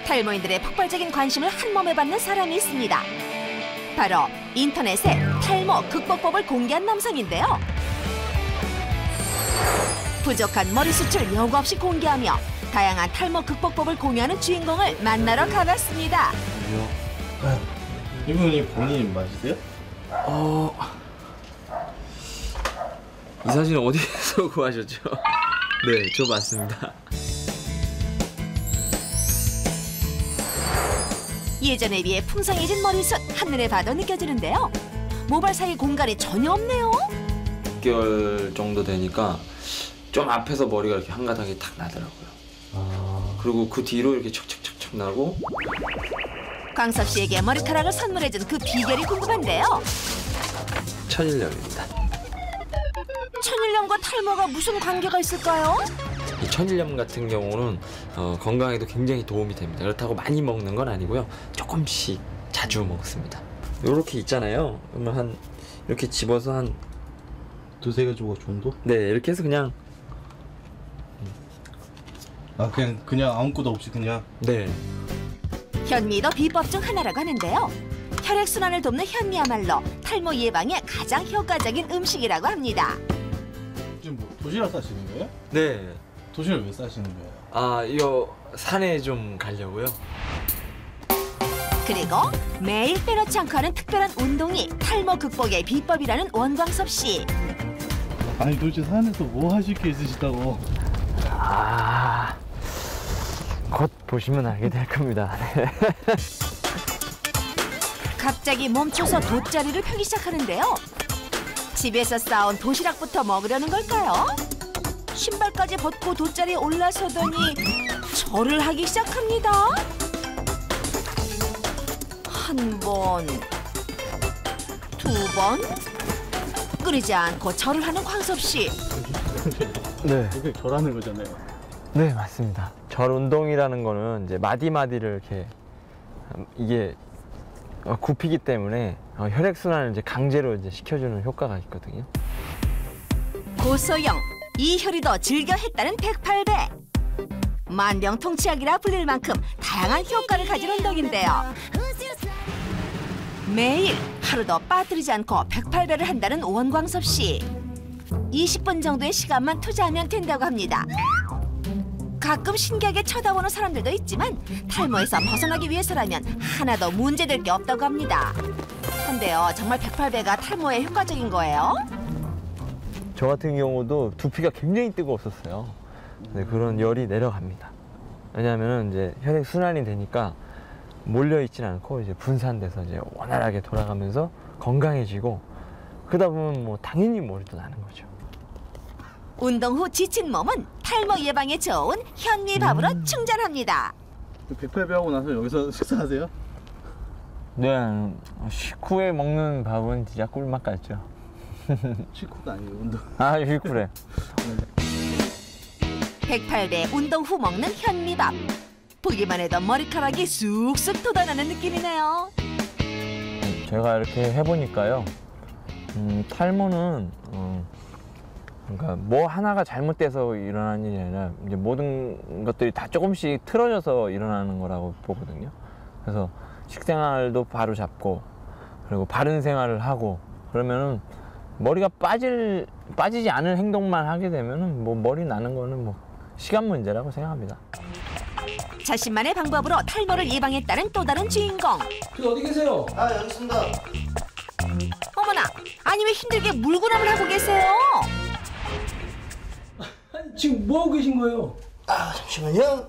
탈모인들의 폭발적인 관심을 한몸에 받는 사람이 있습니다. 바로 인터넷에 탈모 극복법을 공개한 남성인데요. 부족한 머리숱을 여과 없이 공개하며 다양한 탈모 극복법을 공유하는 주인공을 만나러 가봤습니다. 이분이 본인 맞으세요? 이 사진은 어디서 구하셨죠? 네, 저 맞습니다. 예전에 비해 풍성해진 머리숱 한눈에 봐도 느껴지는데요. 모발 사이 공간이 전혀 없네요. 6개월 정도 되니까 좀 앞에서 머리가 이렇게 한 가닥이 탁 나더라고요. 그리고 그 뒤로 이렇게 척척척척 나고. 광섭 씨에게 머리카락을 선물해준 그 비결이 궁금한데요. 천일염입니다. 천일염과 탈모가 무슨 관계가 있을까요? 이 천일염 같은 경우는 건강에도 굉장히 도움이 됩니다. 그렇다고 많이 먹는 건 아니고요. 조금씩 자주 먹습니다. 이렇게 있잖아요. 그러면 한 이렇게 집어서 한 두세 개 조각 정도? 네, 이렇게 해서 그냥 그냥 아무것도 없이 그냥. 네. 현미도 비법 중 하나라고 하는데요. 혈액순환을 돕는 현미야말로 탈모 예방에 가장 효과적인 음식이라고 합니다. 지금 뭐 도시락 싸시는 거예요? 네. 도시락 왜 싸시는 거예요? 아, 이거 산에 좀 가려고요. 그리고 매일 빼놓지 않고 하는 특별한 운동이 탈모 극복의 비법이라는 원광섭 씨. 아니 도대체 산에서 뭐 하실 게 있으시다고? 곧 보시면 알게 될 겁니다. 네. 갑자기 멈춰서 돗자리를 펴기 시작하는데요. 집에서 싸온 도시락부터 먹으려는 걸까요? 신발까지 벗고 돗자리에 올라서더니 절을 하기 시작합니다. 한 번, 두 번, 끊이지 않고 절을 하는 광섭 씨. 네. 이게 절하는 거잖아요. 네, 맞습니다. 절 운동이라는 거는 이제 마디마디를 이렇게 이게 굽히기 때문에 혈액 순환을 이제 강제로 이제 시켜주는 효과가 있거든요. 고소영, 이효리도 즐겨 했다는 108배. 만병통치약이라 불릴 만큼 다양한 효과를 가진 운동인데요. 매일 하루도 빠뜨리지 않고 108배를 한다는 원광섭 씨. 20분 정도의 시간만 투자하면 된다고 합니다. 가끔 신기하게 쳐다보는 사람들도 있지만 탈모에서 벗어나기 위해서라면 하나도 문제될 게 없다고 합니다. 근데요, 정말 108배가 탈모에 효과적인 거예요? 저 같은 경우도 두피가 굉장히 뜨거웠었어요. 네, 그런 열이 내려갑니다. 왜냐하면 이제 혈액 순환이 되니까 몰려 있진 않고 이제 분산돼서 이제 원활하게 돌아가면서 건강해지고 그러다 보면 뭐 당연히 머리도 나는 거죠. 운동 후 지친 몸은 탈모 예방에 좋은 현미밥으로 충전합니다. 108배 하고 나서 여기서 식사하세요? 네, 식후에 먹는 밥은 진짜 꿀맛 같죠. 식후가 아니에요, 운동. 아, 식후래. 108배 운동 후 먹는 현미밥. 보기만 해도 머리카락이 쑥쑥 돋아나는 느낌이네요. 제가 이렇게 해보니까요. 탈모는 그러니까 뭐 하나가 잘못돼서 일어나는 일이 아니라 이제 모든 것들이 다 조금씩 틀어져서 일어나는 거라고 보거든요. 그래서 식생활도 바로 잡고 그리고 바른 생활을 하고 그러면은 머리가 빠지지 않은 행동만 하게 되면은 뭐 머리 나는 거는 뭐 시간 문제라고 생각합니다. 자신만의 방법으로 탈모를 예방했다는 또 다른 주인공. 어디 계세요? 아, 여기 있습니다. 어머나, 아니 왜 힘들게 물구나무를 하고 계세요? 아니, 지금 뭐 하고 계신 거예요? 아, 잠시만요.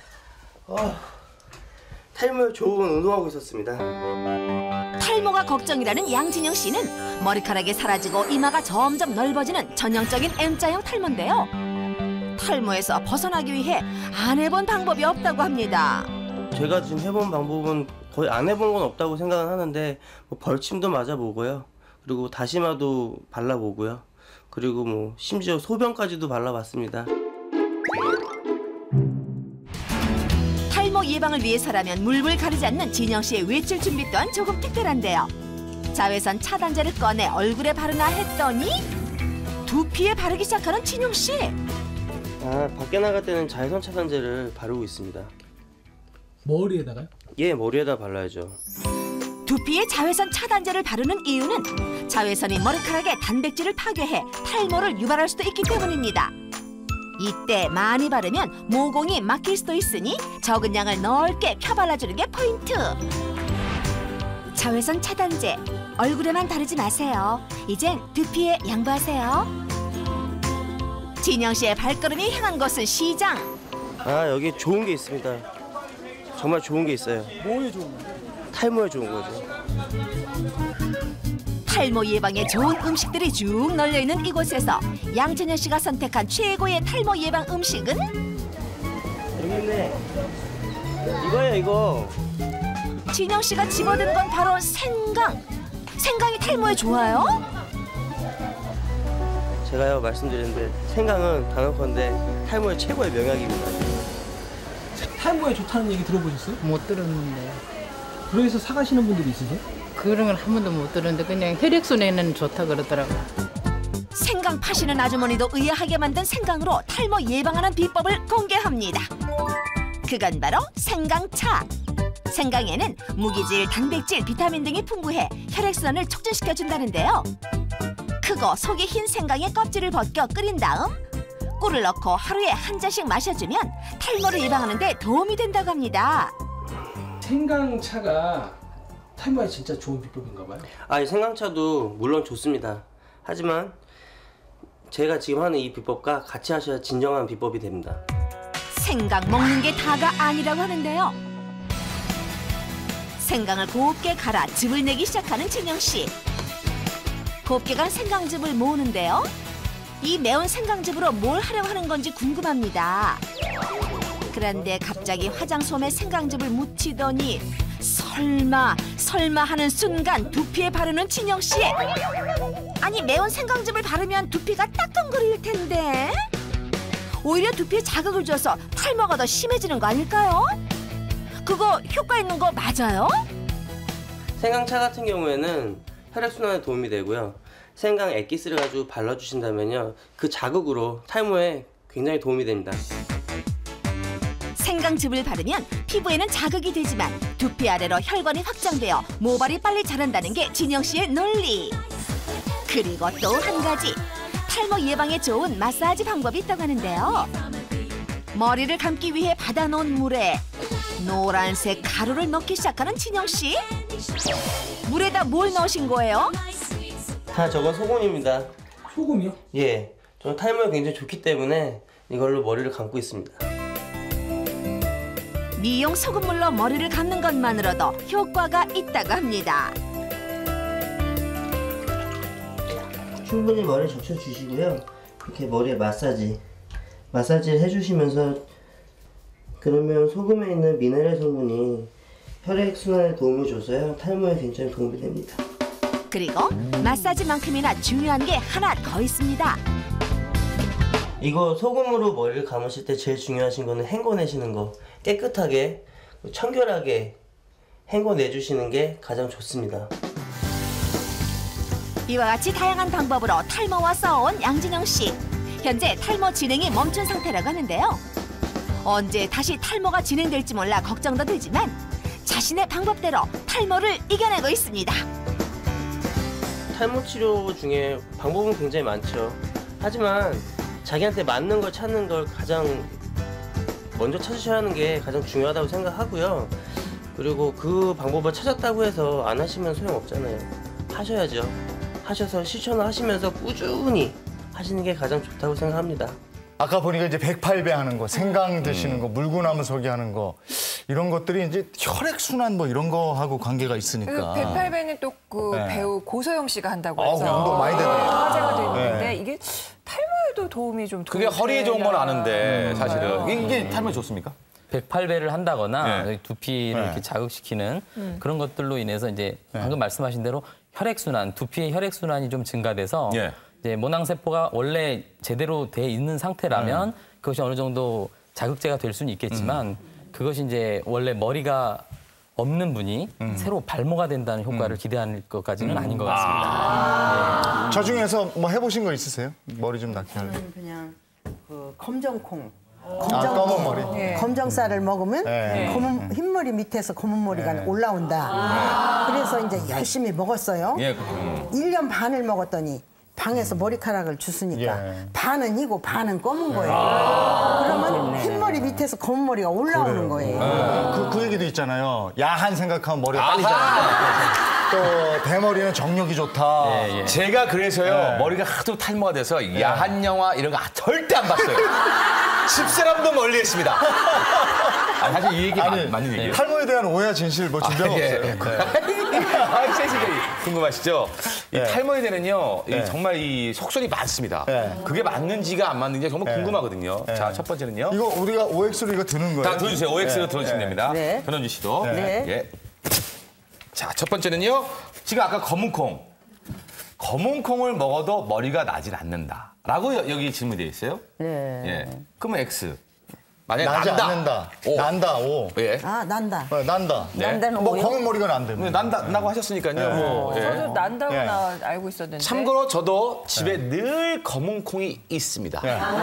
탈모에 좋은 운동하고 있었습니다. 탈모가 걱정이라는 양진영 씨는 머리카락이 사라지고 이마가 점점 넓어지는 전형적인 M자형 탈모인데요. 탈모에서 벗어나기 위해 안 해본 방법이 없다고 합니다. 제가 지금 해본 방법은 거의 안 해본 건 없다고 생각은 하는데 뭐 벌침도 맞아보고요. 그리고 다시마도 발라보고요. 그리고 뭐 심지어 소변까지도 발라봤습니다. 탈모 예방을 위해서라면 물불 가리지 않는 진영 씨의 외출 준비 또한 조금 특별한데요. 자외선 차단제를 꺼내 얼굴에 바르나 했더니 두피에 바르기 시작하는 진영 씨. 아, 밖에 나갈 때는 자외선 차단제를 바르고 있습니다. 머리에다가요? 예, 머리에다 발라야죠. 두피에 자외선 차단제를 바르는 이유는 자외선이 머리카락의 단백질을 파괴해 탈모를 유발할 수도 있기 때문입니다. 이때 많이 바르면 모공이 막힐 수도 있으니 적은 양을 넓게 펴발라주는 게 포인트. 자외선 차단제 얼굴에만 바르지 마세요. 이젠 두피에 양보하세요. 진영 씨의 발걸음이 향한 곳은 시장. 아, 여기 좋은 게 있습니다. 정말 좋은 게 있어요. 뭐에 좋은 건데? 탈모에 좋은 거죠. 탈모 예방에 좋은 음식들이 쭉 널려있는 이곳에서 양천현 씨가 선택한 최고의 탈모 예방 음식은? 여기 있네. 이거예요, 이거. 진영 씨가 집어든 건 바로 생강. 생강이 탈모에 좋아요? 제가요 말씀드렸는데 생강은 단언컨대 탈모의 최고의 명약입니다. 탈모에 좋다는 얘기 들어보셨어요? 못 들었는데. 그래서 사가시는 분들이 있으세요? 그런 건 한 번도 못 들었는데 그냥 혈액순환에는 좋다 그러더라고. 생강 파시는 아주머니도 의아하게 만든 생강으로 탈모 예방하는 비법을 공개합니다. 그건 바로 생강차. 생강에는 무기질, 단백질, 비타민 등이 풍부해 혈액순환을 촉진시켜준다는데요. 크고 속이 흰 생강의 껍질을 벗겨 끓인 다음 꿀을 넣고 하루에 한 잔씩 마셔주면 탈모를 예방하는 데 도움이 된다고 합니다. 생강차가 탈모에 진짜 좋은 비법인가 봐요. 아, 이 생강차도 물론 좋습니다. 하지만 제가 지금 하는 이 비법과 같이 하셔야 진정한 비법이 됩니다. 생강 먹는 게 다가 아니라고 하는데요. 생강을 곱게 갈아 즙을 내기 시작하는 진영 씨. 곱게 간 생강즙을 모으는데요. 이 매운 생강즙으로 뭘 하려고 하는 건지 궁금합니다. 그런데 갑자기 화장솜에 생강즙을 묻히더니 설마 하는 순간 두피에 바르는 진영 씨. 아니, 매운 생강즙을 바르면 두피가 따끔거릴 텐데 오히려 두피에 자극을 줘서 탈모가 더 심해지는 거 아닐까요? 그거 효과 있는 거 맞아요? 생강차 같은 경우에는 혈액순환에 도움이 되고요. 생강 액기스를 가지고 발라주신다면요, 그 자극으로 탈모에 굉장히 도움이 됩니다. 생강즙을 바르면 피부에는 자극이 되지만 두피 아래로 혈관이 확장되어 모발이 빨리 자란다는 게 진영 씨의 논리. 그리고 또 한 가지, 탈모 예방에 좋은 마사지 방법이 있다고 하는데요. 머리를 감기 위해 받아놓은 물에 노란색 가루를 넣기 시작하는 진영 씨. 물에다 뭘 넣으신 거예요? 다 저건 소금입니다. 소금이요? 예, 저는 탈모에 굉장히 좋기 때문에 이걸로 머리를 감고 있습니다. 미용 소금물로 머리를 감는 것만으로도 효과가 있다고 합니다. 충분히 머리에 적셔주시고요. 이렇게 머리에 마사지를 해주시면서, 그러면 소금에 있는 미네랄 성분이 혈액순환에 도움을 줘서요, 탈모에 굉장히 도움이 됩니다. 그리고 마사지만큼이나 중요한 게 하나 더 있습니다. 이거 소금으로 머리를 감으실 때 제일 중요하신 거는 헹궈내시는 거. 깨끗하게 청결하게 헹궈내주시는 게 가장 좋습니다. 이와 같이 다양한 방법으로 탈모와 싸워온 양진영 씨. 현재 탈모 진행이 멈춘 상태라고 하는데요. 언제 다시 탈모가 진행될지 몰라 걱정도 되지만 자신의 방법대로 탈모를 이겨내고 있습니다. 탈모 치료 중에 방법은 굉장히 많죠. 하지만 자기한테 맞는 걸 찾는 걸 가장 먼저 찾으셔야 하는 게 가장 중요하다고 생각하고요. 그리고 그 방법을 찾았다고 해서 안 하시면 소용없잖아요. 하셔야죠. 하셔서 실천을 하시면서 꾸준히 하시는 게 가장 좋다고 생각합니다. 아까 보니까 이제 108배 하는 거, 생강 드시는 거, 물구나무 서기 하는 거, 이런 것들이 이제 혈액순환 뭐 이런 거하고 관계가 있으니까. 108배는 또 그 네. 배우 고소영 씨가 한다고 아우, 해서 운동 많이 되더라고요. 화제가 되고 있는데 네. 이게 탈모에도 도움이 좀 그게 허리에 좋은 건 아는데 사실은 이게 탈모에 좋습니까? 108배를 한다거나 네. 두피를 네. 이렇게 자극시키는 그런 것들로 인해서 이제 방금 말씀하신 대로 혈액순환, 두피의 혈액순환이 좀 증가돼서 예. 이제 모낭세포가 원래 제대로 돼 있는 상태라면 그것이 어느 정도 자극제가 될 수는 있겠지만 그것이 이제 원래 머리가 없는 분이 새로 발모가 된다는 효과를 기대하는 것까지는 아닌 것 같습니다. 저 중에서 뭐 해보신 거 있으세요? 머리 좀 낫게 하려고. 저는 그냥 그 검정콩 검은 머리. 예. 검정쌀을 먹으면 검은 흰머리 밑에서 검은 머리가 올라온다. 그래서 이제 열심히 먹었어요. 예. 1년 반을 먹었더니 방에서 머리카락을 주스니까 반은 이고 반은 검은 거예요. 그러면 흰머리 밑에서 검은 머리가 올라오는 거예요. 그 얘기도 있잖아요. 야한 생각하면 머리가 빨리 자란다. 또 대머리는 정력이 좋다. 제가 그래서요 머리가 하도 탈모가 돼서 야한 영화 이런 거 절대 안 봤어요. 집사람도 멀리했습니다. 사실 이 얘기 맞는 얘기예요. 탈모에 대한 오해와 진실 뭐 준비한 거 없어요. 세시가 궁금하시죠? 이 탈모에 대해는요 정말 이 속설이 많습니다. 그게 맞는지가 안 맞는지가 정말 궁금하거든요. 자, 첫 번째는요. 이거 우리가 OX로 이거 드는 거예요. 다 들어주세요. OX로 들어주시면 됩니다. 변현주 씨도. 예. 자, 첫 번째는요. 지금 아까 검은콩. 검은콩을 먹어도 머리가 나질 않는다. 라고 여기 질문되어 있어요. 예. 그러면 X. 만약에 나지 난다. 않는다. O. 난다. O. 예. 난다. 난다. 난다는 뭐 O요? 검은 머리가 난답니다. 난다고 하셨으니까요. 뭐. 예. 저도 난다고나 알고 있었는데. 참고로 저도 집에 늘 검은콩이 있습니다.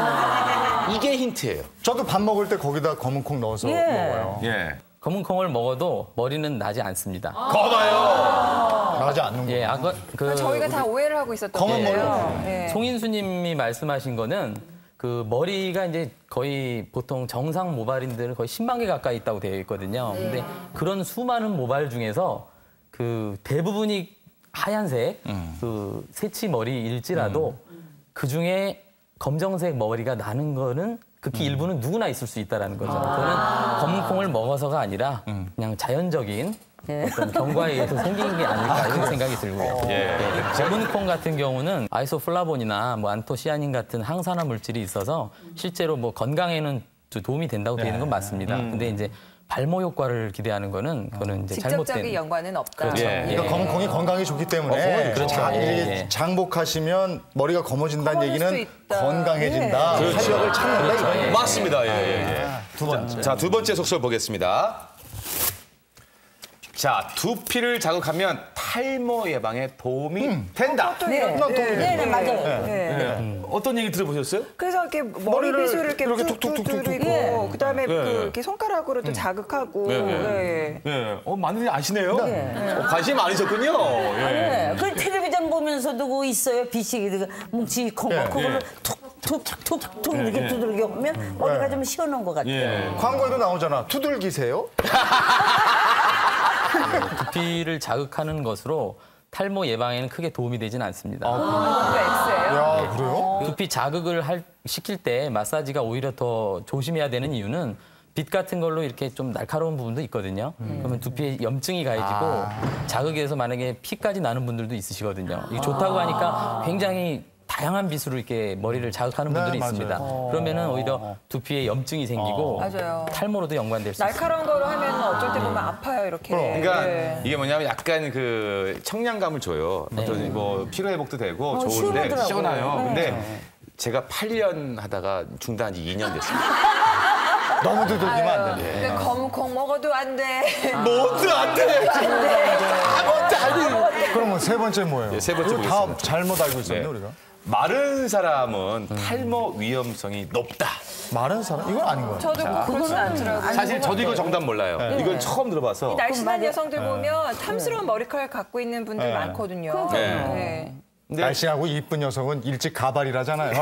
이게 힌트예요. 저도 밥 먹을 때 거기다 검은콩 넣어서 먹어요. 예. 검은 콩을 먹어도 머리는 나지 않습니다. 거봐요. 나지 않는 거예요. 예, 아까 저희가 다 오해를 하고 있었던 검은 거예요. 머리. 송인수님이 말씀하신 거는 그 머리가 이제 거의 보통 정상 모발인들 거의 10만 개 가까이 있다고 되어 있거든요. 근데 그런 수많은 모발 중에서 그 대부분이 하얀색 그 새치 머리일지라도 그 중에 검정색 머리가 나는 거는 극히 일부는 누구나 있을 수 있다라는 거죠. 그거는 검은 콩을 먹어서가 아니라 그냥 자연적인 어떤 경과에 의해서 생긴 게 아닐까 이런 생각이 들고요. 검은 콩 같은 경우는 아이소플라본이나 뭐 안토시아닌 같은 항산화 물질이 있어서 실제로 뭐 건강에는 도움이 된다고 되어 있는 건 맞습니다. 근데 이제 발모 효과를 기대하는 거는 그거는 이제 직접적인 잘못된 연관은 없다. 그렇죠. 그러니까 검은 콩이 건강에 좋기 때문에 그렇죠. 장복하시면 머리가 검어진다는 검어질 얘기는 수 있다. 건강해진다. 활력을 찾는다. 이거예요. 맞습니다. 예. 두 번째. 자, 두 번째 속설 보겠습니다. 자, 두피를 자극하면 탈모 예방에 도움이 된다. 네, 맞아요. 어떤 얘기 들어보셨어요? 그래서 이렇게 머리 빗을 이렇게 툭툭툭 두드리고 그다음에 이렇게 손가락으로 또 자극하고. 예. 많은 일 아시네요. 관심 많으셨군요. 예. 그 텔레비전 보면서도 그거 있어요. 비치기 뭉치콩 그거를 툭툭툭툭 이렇게 두들겨 보면 머리가 좀 시원한 것 같아요. 광고에도 나오잖아. 두들기세요. 두피를 자극하는 것으로 탈모 예방에는 크게 도움이 되진 않습니다. 야, 그래요? 두피 자극을 시킬 때 마사지가 오히려 더 조심해야 되는 이유는 빗 같은 걸로 이렇게 좀 날카로운 부분도 있거든요. 그러면 두피에 염증이 가해지고 자극에서 만약에 피까지 나는 분들도 있으시거든요. 이게 좋다고 하니까 굉장히 다양한 빗으로 이렇게 머리를 자극하는 분들이 있습니다. 그러면은 오히려 두피에 염증이 생기고 맞아요. 탈모로도 연관될 수 있습니다. 날카로운 거로 하면 어쩔 때 보면 아파요, 이렇게. 그러니까 이게 뭐냐면 약간 그 청량감을 줘요. 어떤 뭐 피로 회복도 되고 좋은데 시원하더라고요. 시원해요. 근데 제가 8년 하다가 중단한 지 2년 됐습니다. 너무 두들기면 안 돼. 근데 검은콩 먹어도 안 돼. 뭐도 안 돼. 아무것도 안 돼. 그러면 세 번째 뭐예요? 세 번째 이거 다 보겠습니다. 잘못 알고 있었네, 우리가. 마른 사람은 탈모 위험성이 높다. 마른 사람? 이건 아닌 것 같아요. 저도 그렇진 않더라고요. 사실 저도 이거 정답 몰라요. 이건 처음 들어봐서. 날씬한 여성들 보면 탐스러운 머리카락 갖고 있는 분들 많거든요. 날씬하고 이쁜 녀석은 일찍 가발이라잖아요.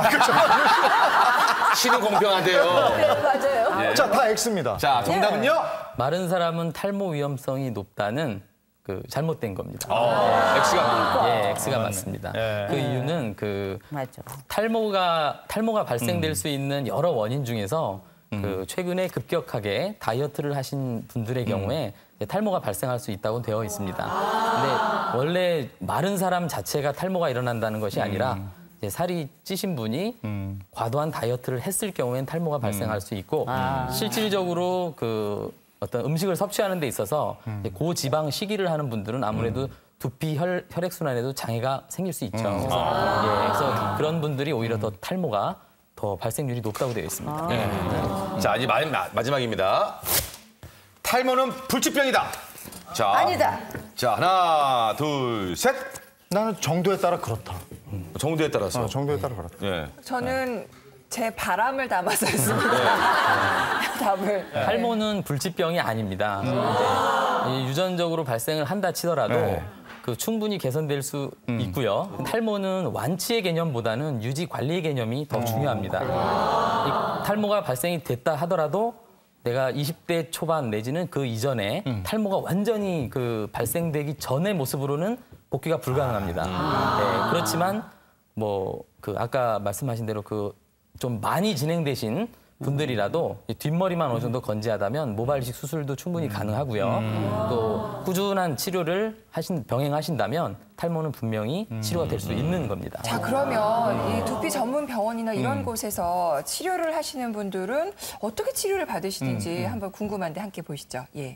신은 공평하대요. 맞아요. 자, 다 X입니다. 자, 정답은요? 마른 사람은 탈모 위험성이 높다는 그 잘못된 겁니다. X가 X가 맞습니다. 그 이유는 그 탈모가 발생될 수 있는 여러 원인 중에서 그 최근에 급격하게 다이어트를 하신 분들의 경우에 탈모가 발생할 수 있다고 되어 있습니다. 근데 원래 마른 사람 자체가 탈모가 일어난다는 것이 아니라 이제 살이 찌신 분이 과도한 다이어트를 했을 경우엔 탈모가 발생할 수 있고 실질적으로 그 어떤 음식을 섭취하는 데 있어서 고지방 식이를 하는 분들은 아무래도 두피 혈액순환에도 장애가 생길 수 있죠. 그래서 그런 분들이 오히려 더 탈모가 더 발생률이 높다고 되어 있습니다. 자, 이제 마지막입니다. 탈모는 불치병이다. 자, 아니다. 자, 하나, 둘, 셋. 나는 정도에 따라 그렇다. 정도에 따라서. 정도에 따라 그렇다. 예. 저는 제 바람을 담아서 했습니다. 답을. 탈모는 불치병이 아닙니다. 이제 유전적으로 발생을 한다 치더라도 그 충분히 개선될 수 있고요. 탈모는 완치의 개념보다는 유지 관리의 개념이 더 중요합니다. 이 탈모가 발생이 됐다 하더라도 내가 20대 초반 내지는 그 이전에 탈모가 완전히 그 발생되기 전의 모습으로는 복귀가 불가능합니다. 네, 그렇지만 뭐 그 아까 말씀하신 대로 그 좀 많이 진행되신 분들이라도 뒷머리만 어느 정도 건재하다면 모발이식 수술도 충분히 가능하고요. 또 꾸준한 치료를 병행하신다면 탈모는 분명히 치료가 될 수 있는 겁니다. 자, 그러면 이 두피 전문 병원이나 이런 곳에서 치료를 하시는 분들은 어떻게 치료를 받으시는지 한번 궁금한데 함께 보시죠. 예.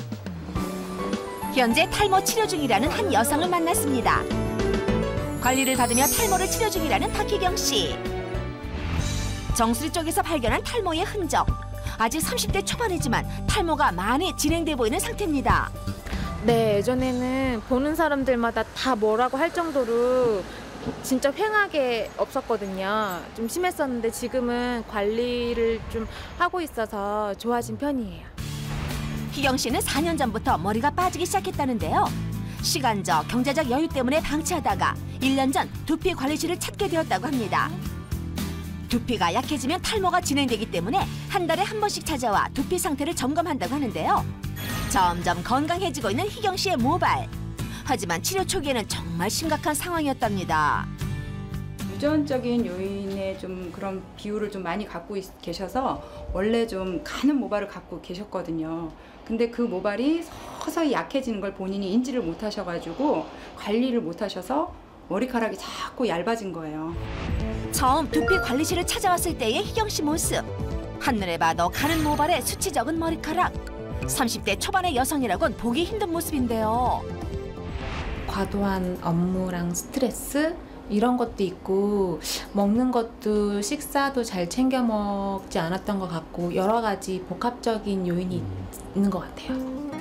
현재 탈모 치료 중이라는 한 여성을 만났습니다. 관리를 받으며 탈모를 치료 중이라는 박희경 씨. 정수리 쪽에서 발견한 탈모의 흔적. 아직 30대 초반이지만 탈모가 많이 진행돼 보이는 상태입니다. 네, 예전에는 보는 사람들마다 다 뭐라고 할 정도로 진짜 휑하게 없었거든요. 좀 심했었는데 지금은 관리를 좀 하고 있어서 좋아진 편이에요. 희경 씨는 4년 전부터 머리가 빠지기 시작했다는데요. 시간적, 경제적 여유 때문에 방치하다가 1년 전 두피 관리실을 찾게 되었다고 합니다. 두피가 약해지면 탈모가 진행되기 때문에 한 달에 한 번씩 찾아와 두피 상태를 점검한다고 하는데요. 점점 건강해지고 있는 희경 씨의 모발. 하지만 치료 초기에는 정말 심각한 상황이었답니다. 유전적인 요인의 좀 그런 비율을 좀 많이 갖고 계셔서 원래 좀 가는 모발을 갖고 계셨거든요. 근데 그 모발이 서서히 약해지는 걸 본인이 인지를 못 하셔가지고 관리를 못 하셔서 머리카락이 자꾸 얇아진 거예요. 처음 두피 관리실을 찾아왔을 때의 희경 씨 모습. 한눈에 봐도 가는 모발에 수치 적은 머리카락. 30대 초반의 여성이라곤 보기 힘든 모습인데요. 과도한 업무랑 스트레스 이런 것도 있고 먹는 것도 식사도 잘 챙겨 먹지 않았던 것 같고 여러 가지 복합적인 요인이 있는 것 같아요.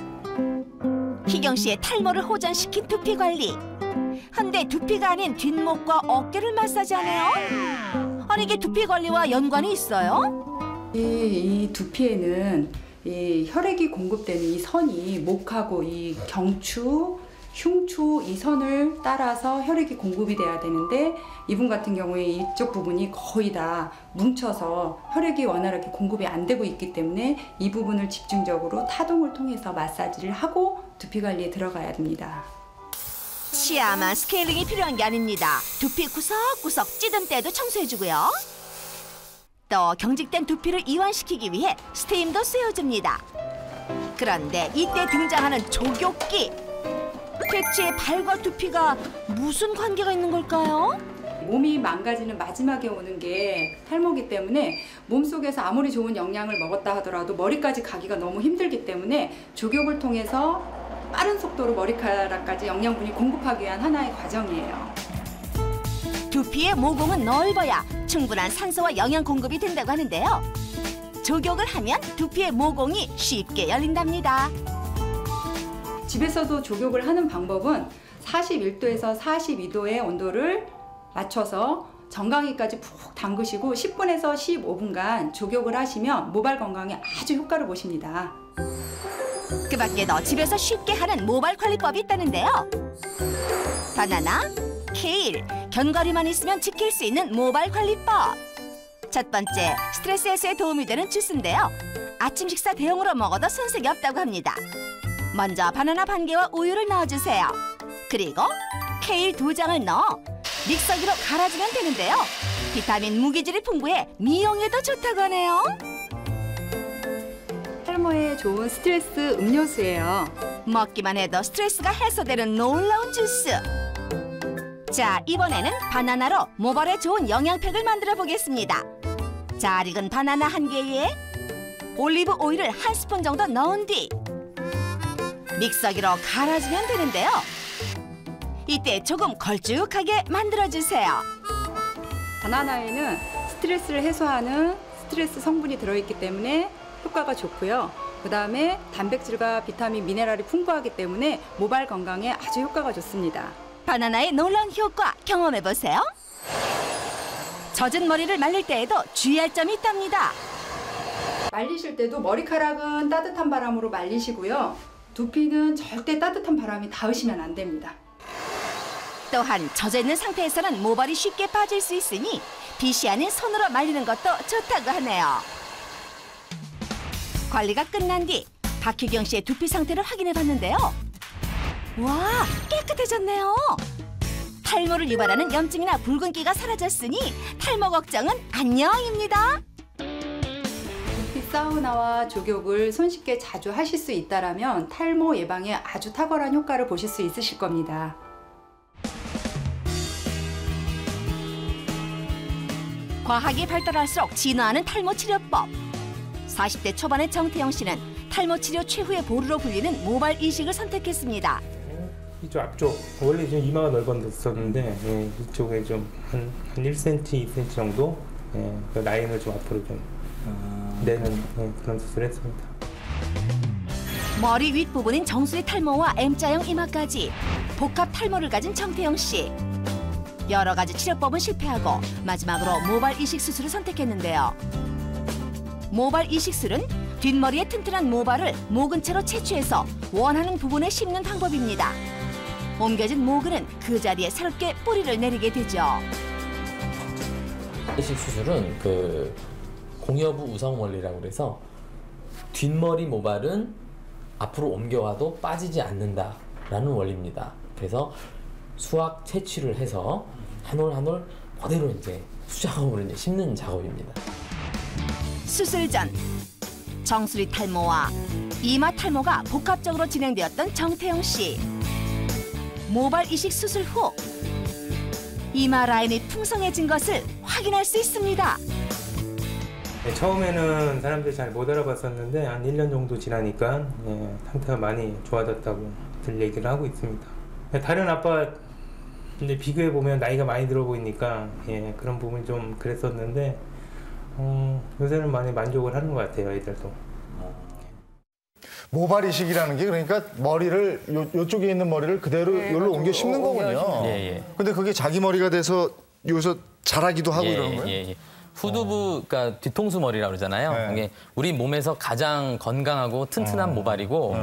희경 씨의 탈모를 호전시킨 두피 관리. 한데 두피가 아닌 뒷목과 어깨를 마사지하네요. 아니 이게 두피 관리와 연관이 있어요? 이 두피에는 이 혈액이 공급되는 이 선이 목하고 이 경추, 흉추 이 선을 따라서 혈액이 공급이 돼야 되는데 이분 같은 경우에 이쪽 부분이 거의 다 뭉쳐서 혈액이 원활하게 공급이 안 되고 있기 때문에 이 부분을 집중적으로 타동을 통해서 마사지를 하고 두피 관리에 들어가야 됩니다. 치아만 스케일링이 필요한 게 아닙니다. 두피 구석구석 찌든 때도 청소해주고요. 또 경직된 두피를 이완시키기 위해 스팀도 쐬어줍니다. 그런데 이때 등장하는 조교기. 대체 발과 두피가 무슨 관계가 있는 걸까요? 몸이 망가지는 마지막에 오는 게 탈모기 때문에 몸속에서 아무리 좋은 영양을 먹었다 하더라도 머리까지 가기가 너무 힘들기 때문에 조격을 통해서 빠른 속도로 머리카락까지 영양분이 공급하기 위한 하나의 과정이에요. 두피의 모공은 넓어야 충분한 산소와 영양 공급이 된다고 하는데요. 조격을 하면 두피의 모공이 쉽게 열린답니다. 집에서도 조격을 하는 방법은 41도에서 42도의 온도를 맞춰서 정강이까지 푹 담그시고 10분에서 15분간 조격을 하시면 모발 건강에 아주 효과를 보십니다. 그 밖에도 집에서 쉽게 하는 모발 관리법이 있다는데요. 바나나, 케일, 견과류만 있으면 지킬 수 있는 모발 관리법. 첫 번째, 스트레스 해소에 도움이 되는 주스인데요. 아침 식사 대용으로 먹어도 손색이 없다고 합니다. 먼저 바나나 반 개와 우유를 넣어주세요. 그리고 케일 2장을 넣어 믹서기로 갈아주면 되는데요. 비타민 무기질이 풍부해 미용에도 좋다고 하네요. 탈모에 좋은 스트레스 음료수예요. 먹기만 해도 스트레스가 해소되는 놀라운 주스. 자, 이번에는 바나나로 모발에 좋은 영양팩을 만들어 보겠습니다. 잘 익은 바나나 1개에 올리브 오일을 1스푼 정도 넣은 뒤 믹서기로 갈아주면 되는데요. 이때 조금 걸쭉하게 만들어주세요. 바나나에는 스트레스를 해소하는 스트레스 성분이 들어있기 때문에 효과가 좋고요. 그다음에 단백질과 비타민, 미네랄이 풍부하기 때문에 모발 건강에 아주 효과가 좋습니다. 바나나의 놀라운 효과 경험해보세요. 젖은 머리를 말릴 때에도 주의할 점이 있답니다. 말리실 때도 머리카락은 따뜻한 바람으로 말리시고요. 두피는 절대 따뜻한 바람이 닿으시면 안 됩니다. 또한 젖어 있는 상태에서는 모발이 쉽게 빠질 수 있으니 빗이 아닌 손으로 말리는 것도 좋다고 하네요. 관리가 끝난 뒤 박희경 씨의 두피 상태를 확인해 봤는데요. 와, 깨끗해졌네요. 탈모를 유발하는 염증이나 붉은기가 사라졌으니 탈모 걱정은 안녕입니다. 두피 사우나와 족욕을 손쉽게 자주 하실 수 있다라면 탈모 예방에 아주 탁월한 효과를 보실 수 있으실 겁니다. 과학이 발달할수록 진화하는 탈모 치료법. 40대 초반의 정태영 씨는 탈모 치료 최후의 보루로 불리는 모발 이식을 선택했습니다. 이쪽 앞쪽 원래 좀 이마가 넓었었는데 이쪽에 좀 한 1cm, 2cm 정도 그 라인을 좀 앞으로 좀 내는 그런 수술을 했습니다. 머리 윗부분인 정수리 탈모와 M자형 이마까지 복합 탈모를 가진 정태영 씨. 여러 가지 치료법은 실패하고 마지막으로 모발 이식 수술을 선택했는데요. 모발 이식술은 뒷머리의 튼튼한 모발을 모근 채로 채취해서 원하는 부분에 심는 방법입니다. 옮겨진 모근은 그 자리에 새롭게 뿌리를 내리게 되죠. 이식 수술은 그 공여부 우성 원리라고 그래서 뒷머리 모발은 앞으로 옮겨와도 빠지지 않는다라는 원리입니다. 그래서 수학 채취를 해서 한 올 한 올 그대로 이제 수작업으로 이제 심는 작업입니다. 수술 전 정수리 탈모와 이마 탈모가 복합적으로 진행되었던 정태영 씨. 모발 이식 수술 후 이마 라인이 풍성해진 것을 확인할 수 있습니다. 네, 처음에는 사람들이 잘 못 알아봤었는데 한 1년 정도 지나니까 상태가 많이 좋아졌다고들 얘기를 하고 있습니다. 다른 아빠 이제 비교해 보면 나이가 많이 들어 보이니까 그런 부분이 좀 그랬었는데 요새는 많이 만족을 하는 것 같아요, 애들도. 모발 이식이라는 게 그러니까 머리를 요쪽에 있는 머리를 그대로 여기로 옮겨 심는 거군요. 근데 그게 자기 머리가 돼서 여기서 자라기도 하고 이러는 거예요? 후두부, 그러니까 뒤통수 머리라고 그러잖아요. 이게 우리 몸에서 가장 건강하고 튼튼한 모발이고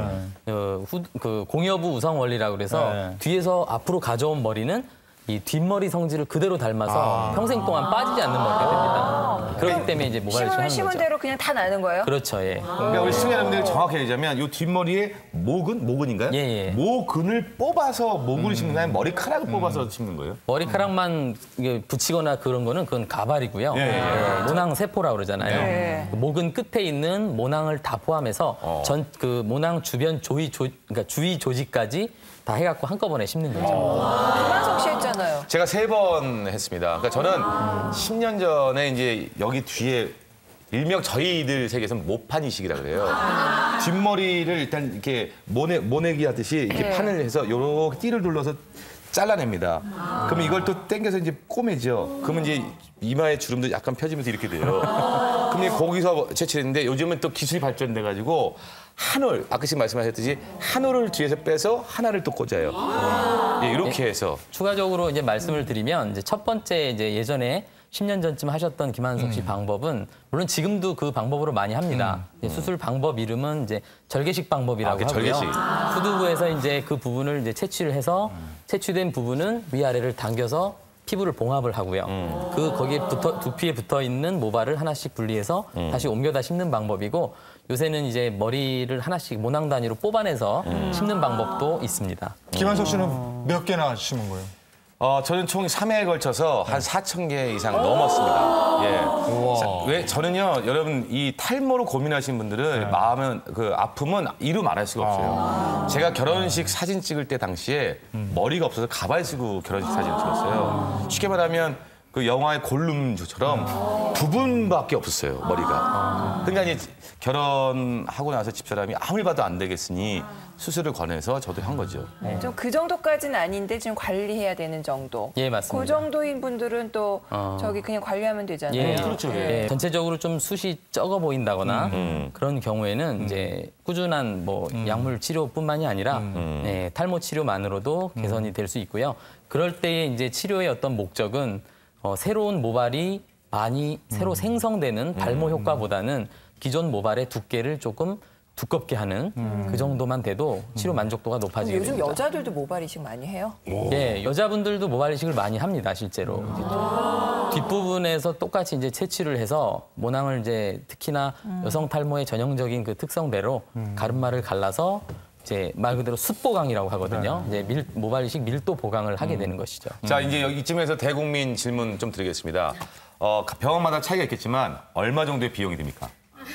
그 공여부 우성 원리라고 그래서 뒤에서 앞으로 가져온 머리는 이 뒷머리 성질을 그대로 닮아서 평생 동안 빠지지 않는 머리가 됩니다. 그렇기 때문에 이제 모발을 하는 거죠. 심은 대로 그냥 다 나는 거예요? 그렇죠, 예. 그러니까 우리 시청자 여러분들 정확히 얘기하자면 이 뒷머리에 모근인가요? 모근을 뽑아서 모근을 심는 거예요? 머리카락을 뽑아서 심는 거예요? 머리카락만 붙이거나 그런 거는 그건 가발이고요. 모낭 세포라고 그러잖아요. 모근 끝에 있는 모낭을 다 포함해서 그 모낭 주변 그러니까 주위 조직까지 다 해갖고 한꺼번에 심는 거죠. 김한석 씨 했잖아요. 제가 3번 했습니다. 그러니까 저는 10년 전에 이제 여기 뒤에 일명 저희들 세계에서는 모판 이식이라 그래요. 뒷머리를 일단 이렇게 모내기 하듯이 이렇게 판을 해서 요렇게 띠를 둘러서 잘라냅니다. 그러면 이걸 또 당겨서 이제 꼬매죠. 그러면 이제 이마의 주름도 약간 펴지면서 이렇게 돼요. 그럼 거기서 채취했는데 요즘은 또 기술이 발전돼 가지고 한 올, 아까 지금 말씀하셨듯이 한 올을 뒤에서 빼서 하나를 또 꽂아요. 이렇게 해서. 추가적으로 이제 말씀을 드리면 이제 첫 번째 이제 예전에 10년 전쯤 하셨던 김한석 씨 방법은 물론 지금도 그 방법으로 많이 합니다. 수술 방법 이름은 이제 절개식 방법이라고 하고요. 절개식. 후두부에서 이제 그 부분을 이제 채취를 해서 채취된 부분은 위아래를 당겨서 피부를 봉합을 하고요. 거기에 두피에 붙어 있는 모발을 하나씩 분리해서 다시 옮겨다 심는 방법이고 요새는 이제 머리를 하나씩 모낭 단위로 뽑아내서 심는 방법도 있습니다. 김한석 씨는 몇 개나 심은 거예요? 저는 총 3회에 걸쳐서 한 4,000개 이상 넘었습니다. 왜 저는요, 여러분 이 탈모로 고민하시는 분들은 마음은 아픔은 이루 말할 수가 없어요. 제가 결혼식 사진 찍을 때 당시에 머리가 없어서 가발 쓰고 결혼식 사진을 찍었어요. 쉽게 말하면 그 영화의 골룸처럼 부분밖에 없었어요, 머리가. 그러니까 이제 결혼하고 나서 집사람이 아무리 봐도 안 되겠으니 수술을 권해서 저도 한 거죠. 좀 그 정도까지는 아닌데 좀 관리해야 되는 정도. 예, 맞습니다. 그 정도인 분들은 또 저기 그냥 관리하면 되잖아요. 그렇죠. 전체적으로 좀 숱이 적어 보인다거나 그런 경우에는 이제 꾸준한 뭐 약물 치료뿐만이 아니라 탈모 치료만으로도 개선이 될 수 있고요. 그럴 때에 이제 치료의 어떤 목적은 새로운 모발이 많이 새로 생성되는 발모 효과보다는 기존 모발의 두께를 조금 두껍게 하는 그 정도만 돼도 치료 만족도가 높아지게 요즘 됩니다. 여자들도 모발 이식 많이 해요? 예, 여자분들도 모발 이식을 많이 합니다, 실제로. 뒷부분에서 똑같이 이제 채취를 해서 모낭을 이제 특히나 여성 탈모의 전형적인 그 특성대로 가르마를 갈라서 이제 말 그대로 숫보강이라고 하거든요. 이제 모발 이식 밀도 보강을 하게 되는 것이죠. 자, 이제 여기쯤에서 대국민 질문 좀 드리겠습니다. 병원마다 차이가 있겠지만 얼마 정도의 비용이 됩니까?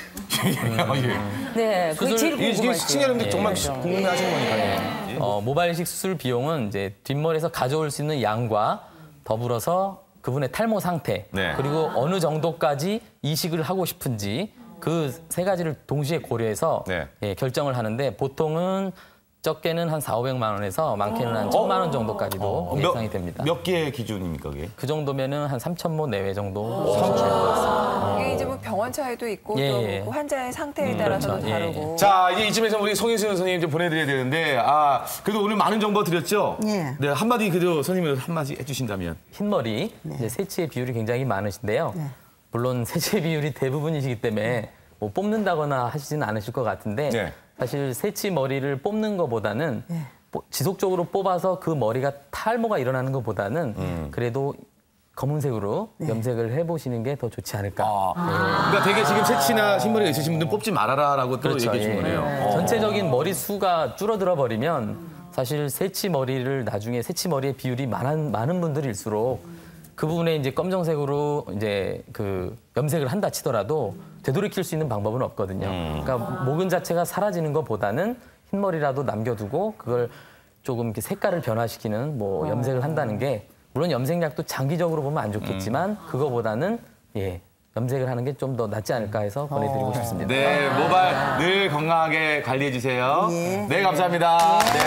네, 그게 제일 이게 궁금하죠. 시청자분들 정말 궁금해하시는 거니까요. 모발 이식 수술 비용은 이제 뒷머리에서 가져올 수 있는 양과 더불어서 그분의 탈모 상태 네. 그리고 어느 정도까지 이식을 하고 싶은지 그 세 가지를 동시에 고려해서 예, 결정을 하는데 보통은 적게는 한 400~500만 원에서 많게는 한 1,000만 원 정도까지도 예상이 됩니다. 몇 개의 기준입니까, 그게? 그 정도면은 한 3,000모 내외 정도 수준일 것 같습니다. 이게 이제 뭐 병원 차이도 있고 예, 또 예. 그 환자의 상태에 따라서도 그렇죠. 다르고. 자, 이제 이쯤에서 우리 송인수 선생님 좀 보내드려야 되는데, 그래도 오늘 많은 정보 드렸죠? 예. 네, 한마디 그래도 선생님이 한마디 해주신다면. 흰머리, 이제 세치의 비율이 굉장히 많으신데요. 물론 세치의 비율이 대부분이시기 때문에 뭐 뽑는다거나 하시지는 않으실 것 같은데 사실 세치 머리를 뽑는 것보다는 지속적으로 뽑아서 그 머리가 탈모가 일어나는 것보다는 그래도 검은색으로 염색을 해보시는 게 더 좋지 않을까. 그러니까 되게 지금 세치나 흰머리가 있으신 분들은 뽑지 말아라라고 또 얘기해 준 거네요. 전체적인 머리 수가 줄어들어 버리면 사실 세치 머리를 나중에 세치 머리의 비율이 많은 분들일수록 그 부분에 이제 검정색으로 이제 그 염색을 한다 치더라도 되돌이킬 수 있는 방법은 없거든요. 그러니까 모근 자체가 사라지는 것보다는 흰머리라도 남겨두고 그걸 조금 이렇게 색깔을 변화시키는 뭐 염색을 한다는 게 물론 염색약도 장기적으로 보면 안 좋겠지만 그거보다는 염색을 하는 게 좀 더 낫지 않을까 해서 보내드리고 싶습니다. 네, 모발 늘 건강하게 관리해 주세요. 네, 감사합니다. 네.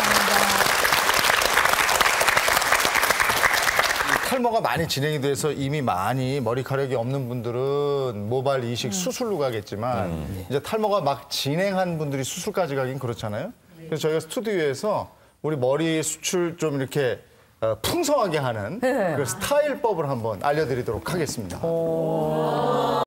탈모가 많이 진행이 돼서 이미 많이 머리카락이 없는 분들은 모발 이식 수술로 가겠지만 이제 탈모가 막 진행한 분들이 수술까지 가긴 그렇잖아요. 그래서 저희가 스튜디오에서 우리 머리 수출 좀 이렇게 풍성하게 하는 그 스타일법을 한번 알려드리도록 하겠습니다.